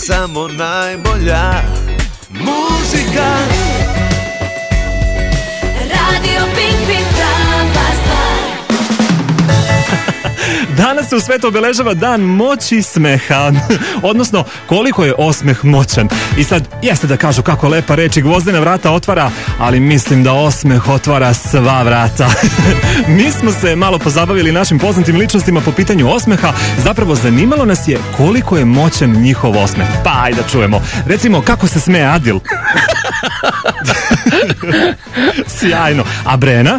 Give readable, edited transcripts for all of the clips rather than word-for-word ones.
samo najbolja muzika. Radio Pink Pink, prava stvar. Danas se u svetu obeležava dan moći smeha, odnosno koliko je osmeh moćan. I sad, jeste da kažu kako lepa reč i gvozdena vrata otvara, ali mislim da osmeh otvara sva vrata. Mi smo se malo pozabavili našim poznatim ličnostima po pitanju osmeha, zapravo zanimalo nas je koliko je moćan njihov osmeh. Pa ajde da čujemo. Recimo, kako se smeje Adil? Sjajno. A Brena?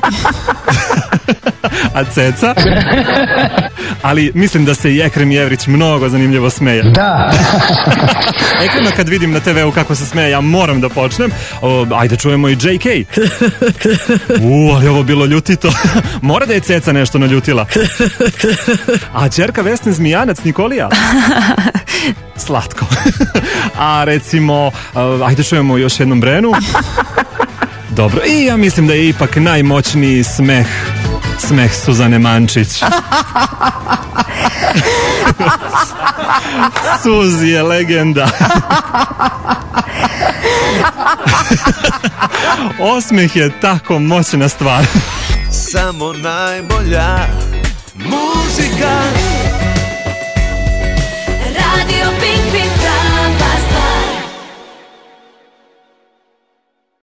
A Ceca? Ali mislim da se i Ekrem Jevrić mnogo zanimljivo smeje. Da. Ekrema kad vidim na TV-u kako se smeje, ja moram da počnem. Ajde čujemo i JK. Ali ovo bilo ljutito. Mora da je Ceca nešto naljutila. A ćerka Vesne Zmijanac Nikolija? Slatko. A recimo, ajde čujemo još jednom Brenu. Dobro, i ja mislim da je ipak najmoćniji smeh Suzane Mančić. Suzi je legenda. Osmeh je tako moćna stvar. Samo najbolja